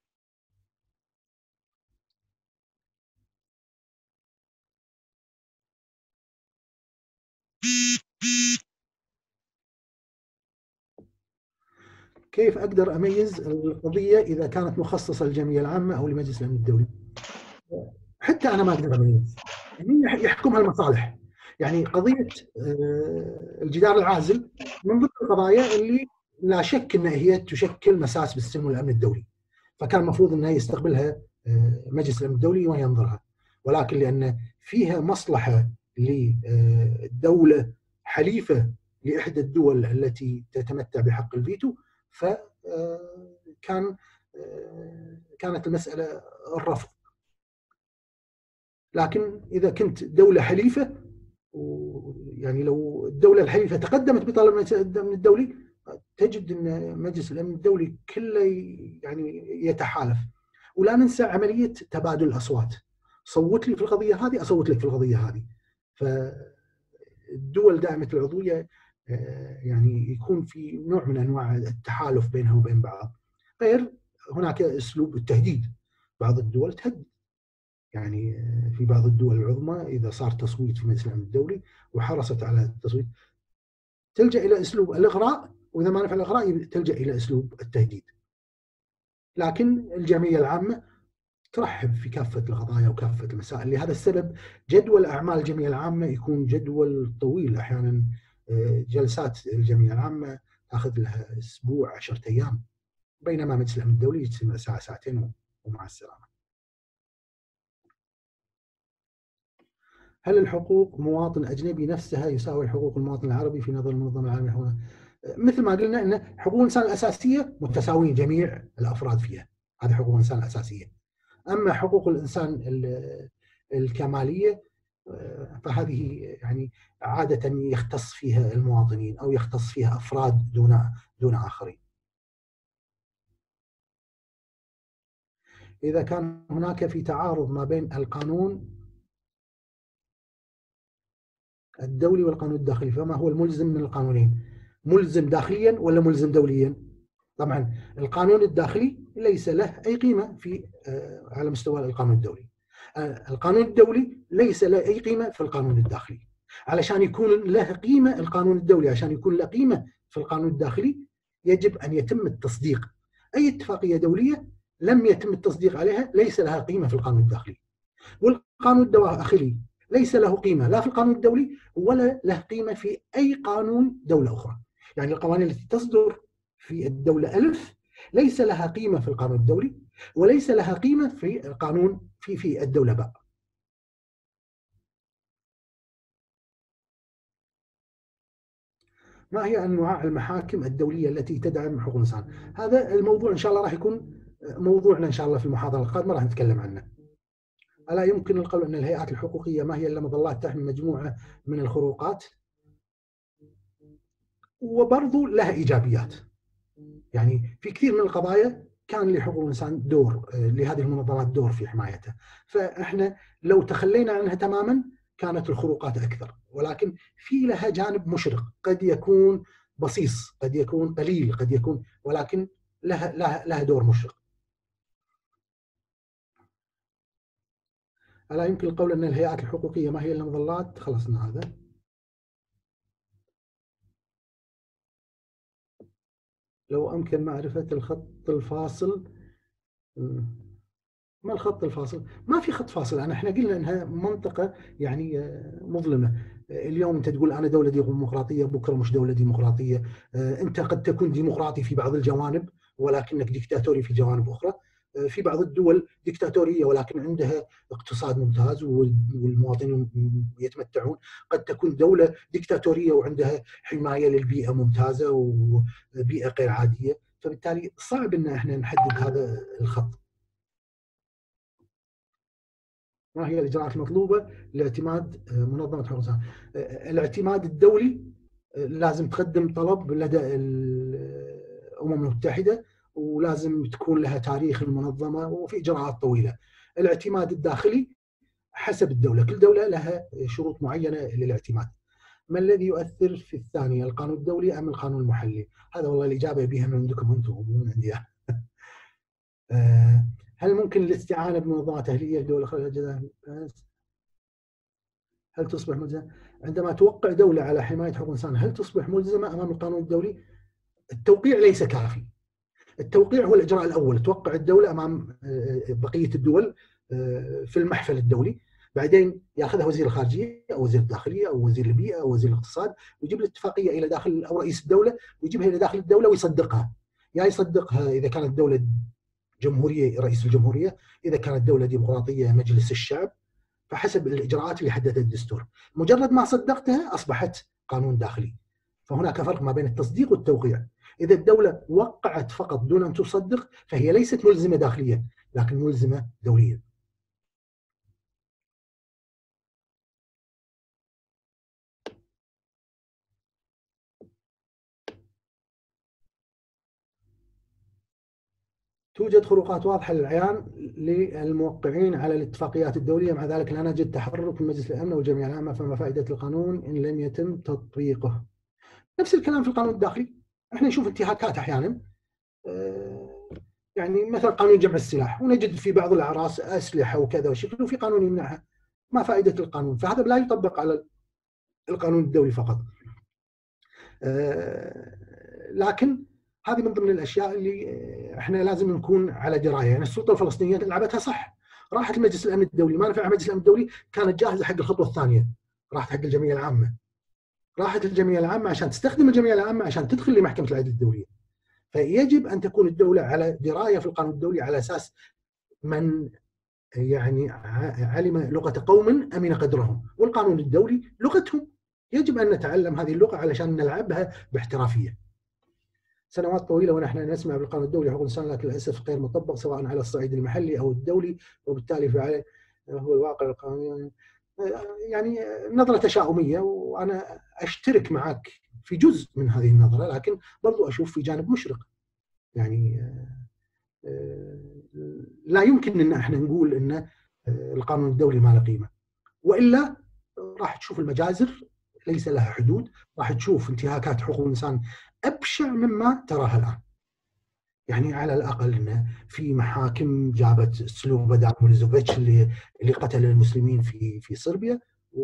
كيف أقدر أميز القضية إذا كانت مخصصة للجمعية العامة أو لمجلس الأمن الدولي؟ حتى أنا ما أقدر أميز، يحكمها المصالح. يعني قضية الجدار العازل من ضمن القضايا اللي لا شك أن هي تشكل مساس بالسلم والأمن الدولي، فكان المفروض أنها يستقبلها مجلس الأمن الدولي وينظرها، ولكن لأن فيها مصلحة للدولة حليفة لإحدى الدول التي تتمتع بحق الفيتو، فكان كانت المسألة الرفض. لكن إذا كنت دولة حليفة، ويعني لو الدولة الحليفة تقدمت بطلب من الدولي، تجد أن مجلس الأمن الدولي كله يعني يتحالف. ولا ننسى عملية تبادل الأصوات، صوت لي في القضية هذه أصوت لك في القضية هذه. فالدول دائمة العضوية يعني يكون في نوع من أنواع التحالف بينها وبين بعض. غير هناك أسلوب التهديد، بعض الدول تهدد. يعني في بعض الدول العظمى إذا صار تصويت في مجلس الأمن الدولي وحرصت على التصويت تلجأ إلى أسلوب الإغراء، وإذا ما نفع الإغراء تلجأ إلى أسلوب التهديد. لكن الجمعية العامة ترحب في كافة القضايا وكافة المسائل. لهذا السبب جدول أعمال الجمعية العامة يكون جدول طويل. أحيانا جلسات الجمعية العامة تأخذ لها أسبوع 10 أيام، بينما مجلس الأمن الدولي يجتمع ساعة ساعتين ومع السلامة. هل الحقوق مواطن أجنبي نفسها يساوي حقوق المواطن العربي في نظر المنظمة العالمية للحقوق؟ مثل ما قلنا أن حقوق الإنسان الأساسية متساويين جميع الأفراد فيها، هذه حقوق الإنسان الأساسية. أما حقوق الإنسان الكمالية فهذه يعني عادة يختص فيها المواطنين أو يختص فيها أفراد دون آخرين. إذا كان هناك في تعارض ما بين القانون الدولي والقانون الداخلي، فما هو الملزم من القانونين؟ ملزم داخليا ولا ملزم دوليا؟ طبعا القانون الداخلي ليس له أي قيمة على مستوى القانون الدولي. القانون الدولي ليس له أي قيمة في القانون الداخلي. علشان يكون له قيمة القانون الدولي، عشان يكون له قيمة في القانون الداخلي يجب أن يتم التصديق. أي اتفاقية دولية لم يتم التصديق عليها ليس لها قيمة في القانون الداخلي. والقانون الداخلي ليس له قيمة لا في القانون الدولي ولا له قيمة في أي قانون دولة أخرى. يعني القوانين التي تصدر في الدولة ألف ليس لها قيمة في القانون الدولي وليس لها قيمة في القانون في الدولة باء. ما هي أنواع المحاكم الدولية التي تدعم حقوق الإنسان؟ هذا الموضوع إن شاء الله راح يكون موضوعنا إن شاء الله في المحاضرة القادمة، راح نتكلم عنه. ألا يمكن القول أن الهيئات الحقوقية ما هي إلا مظلات تحمي مجموعة من الخروقات؟ وبرضو لها إيجابيات. يعني في كثير من القضايا كان لحقوق الإنسان دور، لهذه المنظمات دور في حمايتها. فإحنا لو تخلينا عنها تماما كانت الخروقات أكثر، ولكن في لها جانب مشرق، قد يكون بصيص، قد يكون قليل، قد يكون، ولكن لها دور مشرق. ألا يمكن القول أن الهيئات الحقوقية ما هي إلا مظلات؟ خلصنا هذا. لو أمكن معرفة الخط الفاصل. ما الخط الفاصل؟ ما في خط فاصل. احنا قلنا انها منطقة يعني مظلمة. اليوم انت تقول انا دولة ديمقراطية، بكرة مش دولة ديمقراطية. انت قد تكون ديمقراطي في بعض الجوانب ولكنك ديكتاتوري في جوانب اخرى. في بعض الدول ديكتاتورية ولكن عندها اقتصاد ممتاز والمواطنين يتمتعون. قد تكون دولة ديكتاتورية وعندها حماية للبيئة ممتازة وبيئة غير عادية. فبالتالي صعب ان احنا نحدد هذا الخط. ما هي الإجراءات المطلوبة لاعتماد منظمة حقوق الإنسان؟ الاعتماد الدولي لازم تقدم طلب لدى الأمم المتحدة، ولازم تكون لها تاريخ المنظمة وفي إجراءات طويلة. الاعتماد الداخلي حسب الدولة، كل دولة لها شروط معينة للاعتماد. ما الذي يؤثر في الثاني، القانون الدولي أم القانون المحلي؟ هذا والله الإجابة بها من عندكم أنتم مو من عندي. هل ممكن الاستعانة بمنظمات أهلية لدول أخرى؟ هل تصبح ملزمة؟ عندما توقع دولة على حماية حقوق الإنسان هل تصبح ملزمة أمام القانون الدولي؟ التوقيع ليس كافي. التوقيع هو الإجراء الأول، توقع الدولة أمام بقية الدول في المحفل الدولي، بعدين ياخذها وزير الخارجية أو وزير الداخلية أو وزير البيئة أو وزير الاقتصاد، ويجيب الاتفاقية إلى داخل أو رئيس الدولة ويجيبها إلى داخل الدولة ويصدقها. يا يصدقها إذا كانت دولة جمهورية رئيس الجمهورية، إذا كانت دولة ديمقراطية مجلس الشعب، فحسب الإجراءات اللي حددها الدستور. مجرد ما صدقتها أصبحت قانون داخلي. فهناك فرق ما بين التصديق والتوقيع. إذا الدولة وقعت فقط دون أن تصدق فهي ليست ملزمة داخليا لكن ملزمة دوليا. توجد خروقات واضحة للعيان للموقعين على الاتفاقيات الدولية، مع ذلك لا نجد تحرك من مجلس الأمن والجمعية العامة، فما فائدة القانون إن لم يتم تطبيقه؟ نفس الكلام في القانون الداخلي، احنا نشوف انتهاكات أحيانا، يعني مثلا قانون جمع السلاح، ونجد في بعض الأعراس أسلحة وكذا وشكل، وفي قانون يمنعها. ما فائدة القانون؟ فهذا لا يطبق على القانون الدولي فقط. لكن هذه من ضمن الاشياء اللي احنا لازم نكون على درايه. يعني السلطه الفلسطينيه لعبتها صح، راحت لمجلس الامن الدولي، ما نفع مجلس الامن الدولي، كانت جاهزه حق الخطوه الثانيه، راحت حق الجمعيه العامه، راحت الجمعيه العامه عشان تستخدم الجمعيه العامه عشان تدخل لمحكمه العدل الدوليه. فيجب ان تكون الدوله على درايه في القانون الدولي، على اساس من يعني علم لغه قوم امن قدرهم، والقانون الدولي لغتهم، يجب ان نتعلم هذه اللغه علشان نلعبها باحترافيه. سنوات طويله ونحن نسمع بالقانون الدولي حقوق الانسان، لكن للاسف غير مطبق سواء على الصعيد المحلي او الدولي، وبالتالي فعليه هو الواقع القانوني. يعني نظره تشاؤميه، وانا اشترك معك في جزء من هذه النظره، لكن برضو اشوف في جانب مشرق. يعني لا يمكن ان احنا نقول ان القانون الدولي ما له قيمه، والا راح تشوف المجازر ليس لها حدود، راح تشوف انتهاكات حقوق الانسان ابشع مما تراها الان. يعني على الاقل انه في محاكم جابت سلوبودان ميلوزيفيتش اللي قتل المسلمين في صربيا،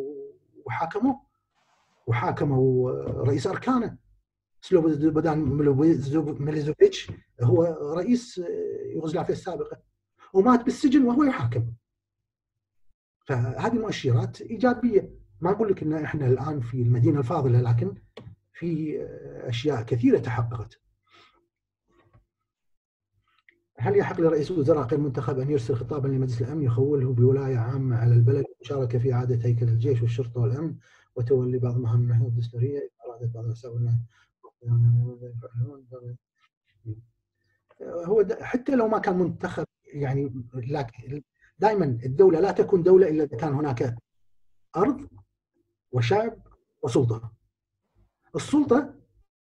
وحاكموا رئيس اركانه. سلوبودان ميلوزيفيتش هو رئيس يوغوسلافيا السابقه، ومات بالسجن وهو يحاكم. فهذه مؤشرات ايجابيه. ما اقول لك ان احنا الان في المدينه الفاضله، لكن في اشياء كثيره تحققت. هل يحق لرئيس الوزراء غير منتخب ان يرسل خطابا لمجلس الامن يخوله بولايه عامه على البلد والمشاركه في اعاده هيكل الجيش والشرطه والامن وتولي بعض مهام المحكمه الدستوريه ارادت بعض المساؤولين؟ هو حتى لو ما كان منتخب، يعني لكن دائما الدوله لا تكون دوله الا اذا كان هناك ارض وشعب وسلطه. السلطه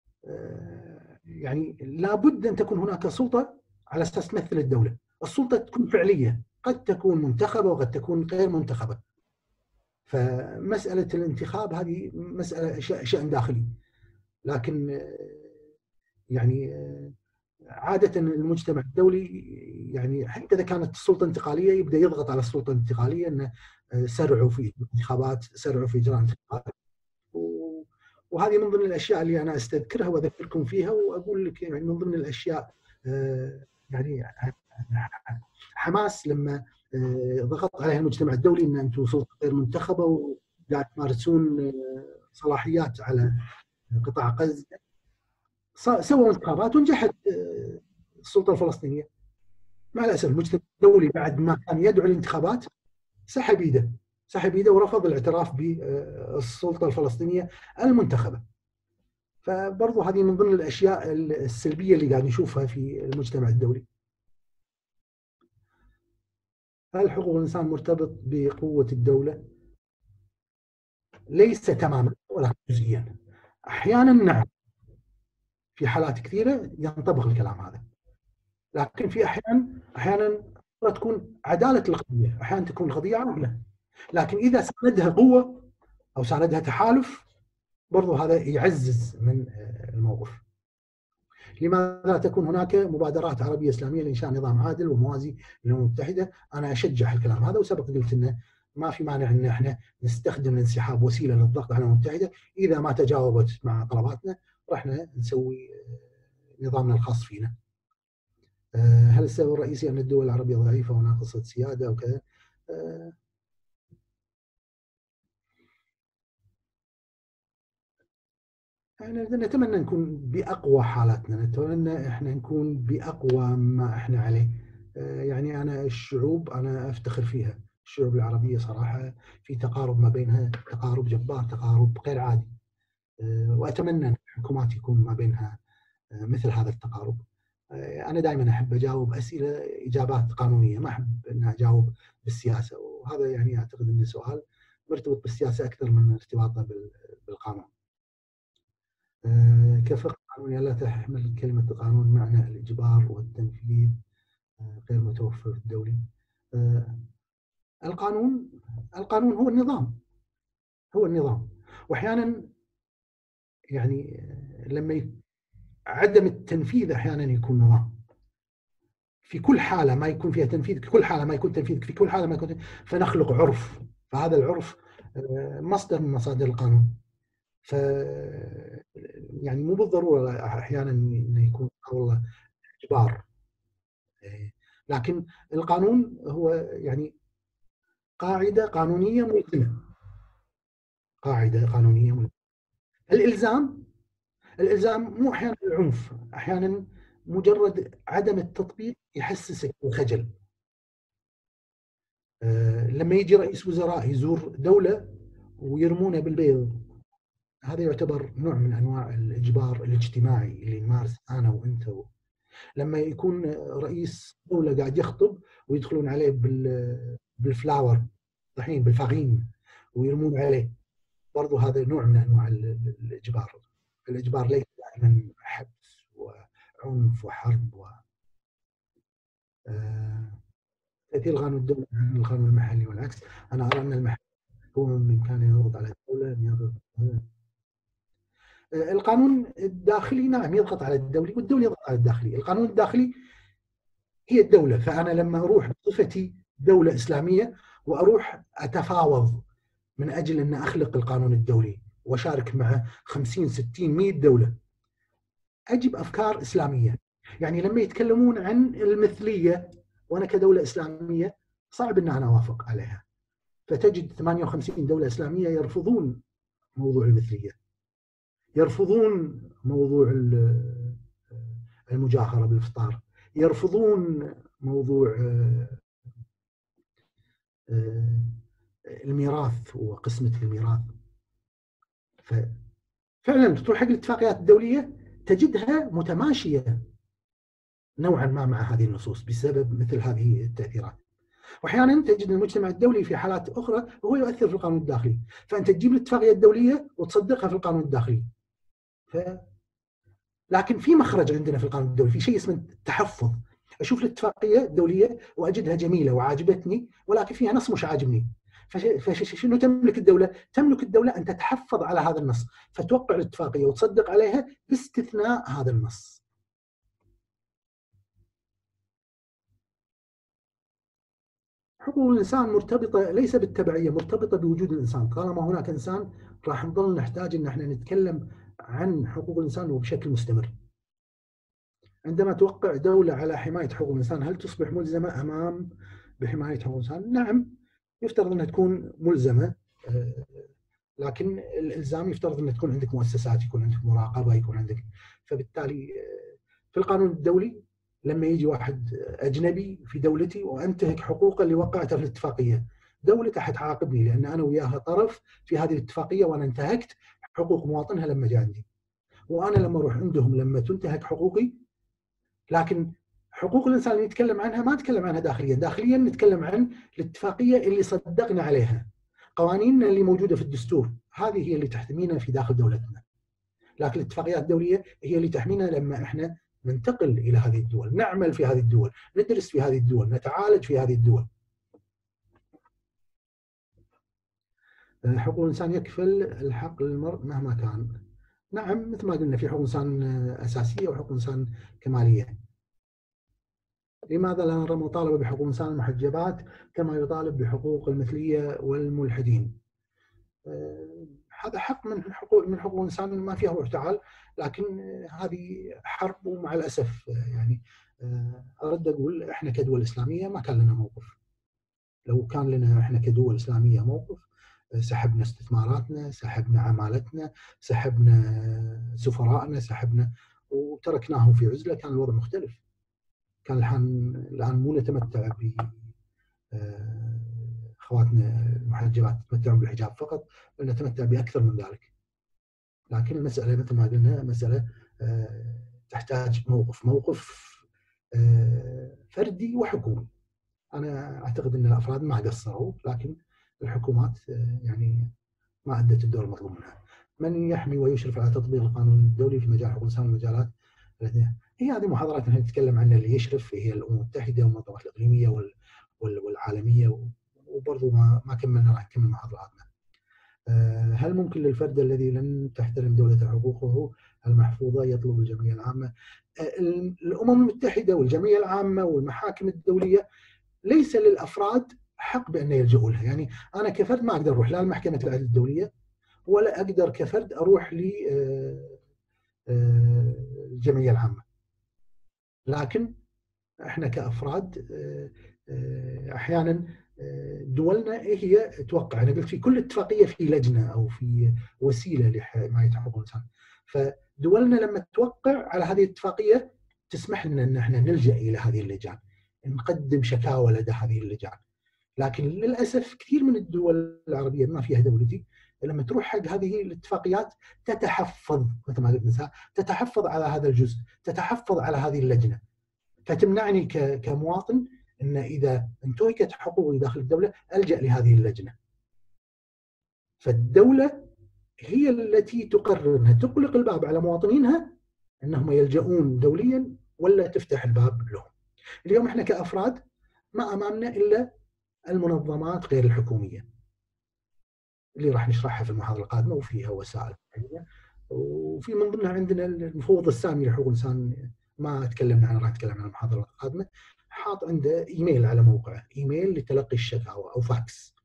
يعني لابد ان تكون هناك سلطه على اساس تمثل الدوله. السلطه تكون فعليه، قد تكون منتخبه وقد تكون غير منتخبه. فمساله الانتخاب هذه مساله شأن داخلي، لكن يعني عاده المجتمع الدولي يعني حتى اذا كانت السلطه انتقاليه يبدا يضغط على السلطه الانتقاليه انه سرعوا في الانتخابات، سرعوا في اجراء انتخابات. وهذه من ضمن الاشياء اللي انا استذكرها واذكركم فيها، واقول لك يعني من ضمن الاشياء يعني حماس لما ضغط عليها المجتمع الدولي ان انتم سلطه غير منتخبه وقاعد تمارسون صلاحيات على قطاع غزه، سووا انتخابات ونجحت السلطه الفلسطينيه. مع الاسف المجتمع الدولي بعد ما كان يدعو الانتخابات سحب ايده ورفض الاعتراف بالسلطه الفلسطينيه المنتخبه. فبرضو هذه من ضمن الاشياء السلبيه اللي قاعد نشوفها في المجتمع الدولي. هل حقوق الانسان مرتبط بقوه الدوله؟ ليس تماما ولا جزئيا. احيانا نعم، في حالات كثيره ينطبق الكلام هذا، لكن في احيانا تكون عداله القضيه، احيانا تكون القضيه عادله، لكن اذا ساندها قوه او ساندها تحالف برضو هذا يعزز من الموقف. لماذا تكون هناك مبادرات عربيه اسلاميه لانشاء نظام عادل وموازي للامم المتحده؟ انا اشجع الكلام هذا، وسبق قلت انه ما في مانع ان احنا نستخدم الانسحاب وسيله للضغط على الامم المتحده، اذا ما تجاوبت مع طلباتنا رحنا نسوي نظامنا الخاص فينا. هل السبب الرئيسي ان الدول العربيه ضعيفه وناقصه سياده وكذا؟ يعني نتمنى نكون باقوى حالاتنا، نتمنى احنا نكون باقوى ما احنا عليه. يعني انا الشعوب انا افتخر فيها، الشعوب العربيه صراحه في تقارب ما بينها، تقارب جبار، تقارب غير عادي. وأتمنى أن الحكومات يكون ما بينها مثل هذا التقارب. أنا دائما أحب أجاوب أسئلة إجابات قانونية، ما أحب أن أجاوب بالسياسة، وهذا يعني أعتقد أنه سؤال مرتبط بالسياسة أكثر من ارتباطه بالقانون. كفقه قانونية لا تحمل كلمة قانون معنى الإجبار والتنفيذ غير متوفر الدولي. القانون هو النظام، وأحيانا يعني لما عدم التنفيذ أحيانا يكون نظام. في كل حالة ما يكون فيها تنفيذ، في كل حالة ما يكون تنفيذ، في كل حالة ما يكون تنفيذ، فنخلق عرف، فهذا العرف مصدر من مصادر القانون. ف يعني مو بالضرورة أحيانا أنه يكون والله إجبار، لكن القانون هو يعني قاعدة قانونية ملزمة. قاعدة قانونية ملزمة. الإلزام مو أحيانا العنف، أحيانا مجرد عدم التطبيق يحسسك بالخجل. لما يجي رئيس وزراء يزور دولة ويرمونه بالبيض، هذا يعتبر نوع من أنواع الإجبار الاجتماعي اللي نمارس أنا وأنت. لما يكون رئيس دولة قاعد يخطب ويدخلون عليه بالفلاور، طحين بالفغين، ويرمون عليه، برضو هذا نوع من أنواع الإجبار. الإجبار ليس دائما حبس وعنف وحرب تأثير قانون الدولة عن القانون المحلي والعكس. أنا أرى أن المحلي هو من كان يضغط على الدولة أن يضغط. القانون الداخلي نعم يضغط على الدولي، والدولي يضغط على الداخلي. القانون الداخلي هي الدولة، فأنا لما أروح بصفتي دولة إسلامية وأروح أتفاوض من أجل أن أخلق القانون الدولي وأشارك مع 50 60 100 دولة، أجيب أفكار إسلامية. يعني لما يتكلمون عن المثلية وأنا كدولة إسلامية صعب أن أنا أوافق عليها، فتجد 58 دولة إسلامية يرفضون موضوع المثلية، يرفضون موضوع المجاهرة بالإفطار، يرفضون موضوع الميراث وقسمة الميراث. ففعلا تروح حق الاتفاقيات الدولية تجدها متماشية نوعا ما مع هذه النصوص بسبب مثل هذه التأثيرات. واحيانا تجد المجتمع الدولي في حالات اخرى وهو يؤثر في القانون الداخلي، فانت تجيب الاتفاقيه الدوليه وتصدقها في القانون الداخلي. لكن في مخرج عندنا في القانون الدولي، في شيء اسمه التحفظ. اشوف الاتفاقيه الدوليه واجدها جميله وعاجبتني، ولكن فيها نص مش عاجبني. فشنو تملك الدوله؟ تملك الدوله ان تتحفظ على هذا النص، فتوقع الاتفاقيه وتصدق عليها باستثناء هذا النص. حقوق الإنسان مرتبطة ليس بالتبعية، مرتبطة بوجود الإنسان. طالما هناك إنسان راح نظل نحتاج أن احنا نتكلم عن حقوق الإنسان وبشكل مستمر. عندما توقع دولة على حماية حقوق الإنسان، هل تصبح ملزمة أمام بحماية حقوق الإنسان؟ نعم، يفترض أنها تكون ملزمة، لكن الإلزام يفترض أن تكون عندك مؤسسات، يكون عندك مراقبة، يكون عندك. فبالتالي في القانون الدولي لما يجي واحد أجنبي في دولتي وأنتهك حقوقه اللي وقعتها في الاتفاقية، دولته حتعاقبني لأن أنا وياها طرف في هذه الاتفاقية وأنا انتهكت حقوق مواطنها لما جاء عندي. وأنا لما أروح عندهم لما تنتهك حقوقي، لكن حقوق الإنسان اللي نتكلم عنها ما نتكلم عنها داخليا. داخليا نتكلم عن الاتفاقية اللي صدقنا عليها، قوانيننا اللي موجودة في الدستور، هذه هي اللي تحتمينا في داخل دولتنا. لكن الاتفاقيات الدولية هي اللي تحمينا لما احنا ننتقل إلى هذه الدول، نعمل في هذه الدول، ندرس في هذه الدول، نتعالج في هذه الدول. حقوق الإنسان يكفل الحق للمرء مهما كان. نعم، مثل ما قلنا في حقوق إنسان أساسية وحقوق إنسان كمالية. لماذا لا نرى مطالبة بحقوق إنسان المحجبات كما يطالب بحقوق المثلية والملحدين؟ هذا حق من حقوق الإنسان ما فيها روح تعال، لكن هذه حرب. ومع الأسف يعني أرد أقول إحنا كدول إسلامية ما كان لنا موقف. لو كان لنا إحنا كدول إسلامية موقف، سحبنا استثماراتنا، سحبنا عمالتنا، سحبنا سفراءنا، سحبنا وتركناهم في عزلة، كان الوضع مختلف. كان الآن مو نتمتع ب اخواتنا المحجبات يتمتعون بالحجاب فقط، بل نتمتع باكثر من ذلك. لكن المساله مثل ما قلنا مساله تحتاج موقف فردي وحكومي. انا اعتقد ان الافراد ما قصروا، لكن الحكومات يعني ما ادت الدور المطلوب منها. من يحمي ويشرف على تطبيق القانون الدولي في مجال حقوق الانسان والمجالات هي هذه محاضرات نتكلم عنها. اللي يشرف هي الامم المتحده والمنظمات الاقليميه والعالميه، وبرضه ما كملنا، راح نكمل محاضراتنا. هل ممكن للفرد الذي لم تحترم دولته حقوقه المحفوظه يطلب الجمعيه العامه؟ الامم المتحده والجمعيه العامه والمحاكم الدوليه ليس للافراد حق بان يلجؤوا لها. يعني انا كفرد ما اقدر اروح لا لمحكمه العدل الدوليه، ولا اقدر كفرد اروح للجمعيه العامه. لكن احنا كافراد احيانا دولنا هي توقع. انا قلت في كل اتفاقيه في لجنه او في وسيله لحمايه حقوق الانسان، فدولنا لما توقع على هذه الاتفاقيه تسمح لنا ان احنا نلجا الى هذه اللجان، نقدم شكاوى لدى هذه اللجان. لكن للاسف كثير من الدول العربيه بما فيها دولتي لما تروح حق هذه الاتفاقيات تتحفظ، مثل ما قلت، تتحفظ على هذا الجزء، تتحفظ على هذه اللجنه، فتمنعني كمواطن ان اذا انتهكت حقوقي داخل الدوله الجا لهذه اللجنه. فالدوله هي التي تقرر انها تغلق الباب على مواطنينها انهم يلجؤون دوليا ولا تفتح الباب لهم. اليوم احنا كافراد ما امامنا الا المنظمات غير الحكوميه اللي راح نشرحها في المحاضره القادمه، وفيها وسائل، وفي من ضمنها عندنا المفوض السامي لحقوق الانسان ما تكلمنا عنه، راح نتكلم عن المحاضره القادمه. حاط عنده ايميل على موقعه، ايميل لتلقي الشكاوى او فاكس.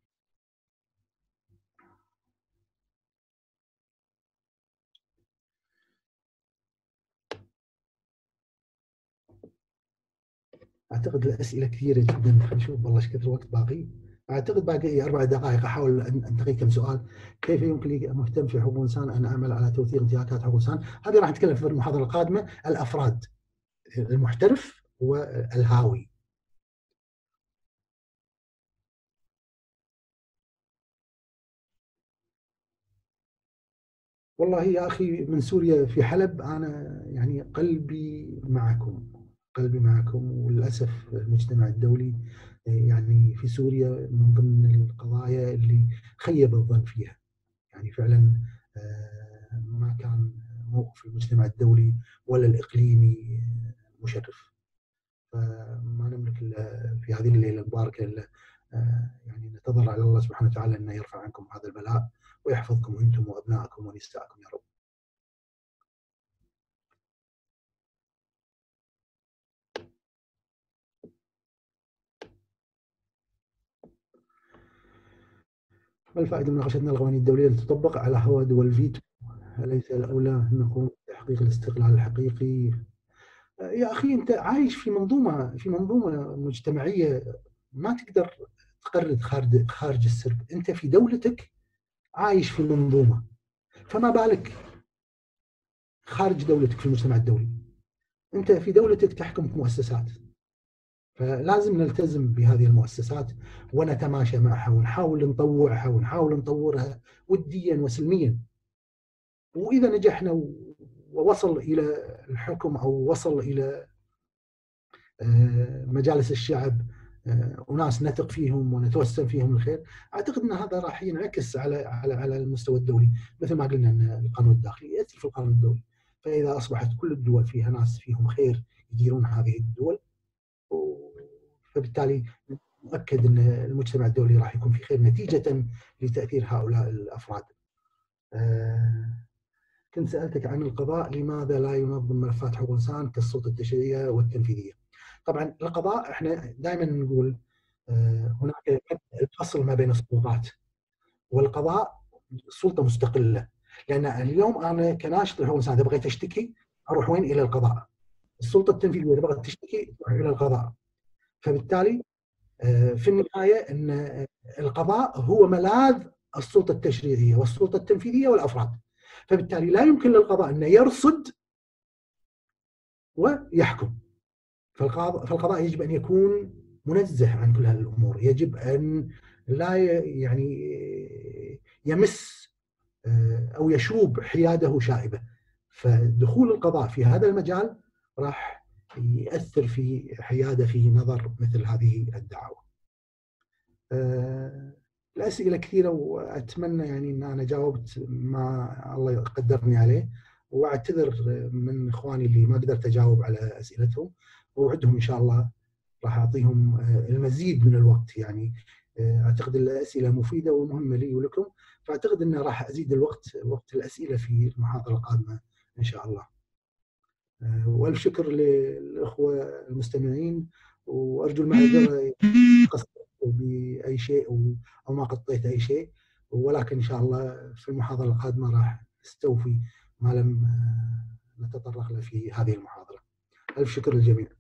اعتقد الاسئله كثيره جدا. خلينا نشوف والله ايش كثر الوقت باقي. اعتقد باقي 4 دقائق، احاول ان انتقي كم سؤال. كيف يمكن لي مهتم في حقوق الانسان ان اعمل على توثيق انتهاكات حقوق الانسان؟ هذه راح نتكلم في المحاضره القادمه. الافراد، المحترف والهاوي. والله يا أخي من سوريا في حلب، أنا يعني قلبي معكم، قلبي معكم. وللأسف المجتمع الدولي يعني في سوريا من ضمن القضايا اللي خيب الظن فيها. يعني فعلا ما كان موقف المجتمع الدولي ولا الإقليمي مشرف. فما نملك إلا في هذه الليلة المباركة إلا يعني نتضرع على الله سبحانه وتعالى أن يرفع عنكم هذا البلاء ويحفظكم أنتم وأبنائكم ونسائكم يا رب. ما الفائدة من مناقشتنا القوانين الدولية التي تطبق على هوى دول الفيتو؟ أليس الأولى أن نقوم بتحقيق الاستقلال الحقيقي؟ يا أخي أنت عايش في منظومة مجتمعية، ما تقدر تقرد خارج السرب. أنت في دولتك عايش في منظومة، فما بالك خارج دولتك في المجتمع الدولي. أنت في دولتك تحكم مؤسسات، فلازم نلتزم بهذه المؤسسات ونتماشى معها ونحاول نطوعها ونحاول نطورها وديا وسلميا. وإذا نجحنا ووصل إلى الحكم أو وصل إلى مجالس الشعب أناس نثق فيهم ونتوسم فيهم الخير، أعتقد أن هذا راح ينعكس على المستوى الدولي. مثل ما قلنا أن القانون الداخلي يأثر في القانون الدولي، فإذا أصبحت كل الدول فيها ناس فيهم خير يديرون هذه الدول، فبالتالي مؤكد أن المجتمع الدولي راح يكون في خير نتيجة لتأثير هؤلاء الأفراد. كنت سألتك عن القضاء لماذا لا ينظم ملفات حقوق الإنسان كالسلطة التشريعية والتنفيذية. طبعا القضاء احنا دائما نقول هناك الفصل ما بين السلطات، والقضاء سلطة مستقلة. لأن اليوم أنا كناشط لحقوق الإنسان إذا بغيت أشتكي أروح وين؟ إلى القضاء. السلطة التنفيذية إذا بغيت تشتكي تروح إلى القضاء. فبالتالي في النهاية أن القضاء هو ملاذ السلطة التشريعية والسلطة التنفيذية والأفراد. فبالتالي لا يمكن للقضاء أن يرصد ويحكم. فالقضاء يجب أن يكون منزه عن كل هذه الأمور، يجب أن لا يعني يمس أو يشوب حياده شائبة. فدخول القضاء في هذا المجال راح يأثر في حياده في نظر مثل هذه الدعاوى. الأسئلة كثيرة، وأتمنى يعني أن أنا جاوبت ما الله يقدرني عليه، وأعتذر من إخواني اللي ما قدرت أجاوب على أسئلتهم، وأوعدهم إن شاء الله راح أعطيهم المزيد من الوقت. يعني أعتقد الأسئلة مفيدة ومهمة لي ولكم، فأعتقد أن راح أزيد وقت الأسئلة في المحاضرة القادمة إن شاء الله. وألف شكر للأخوة المستمعين، وأرجو المعذرة قصرت بأي شيء أو ما غطيت أي شيء، ولكن إن شاء الله في المحاضرة القادمة راح نستوفي ما لم نتطرق له في هذه المحاضرة. ألف شكر للجميع.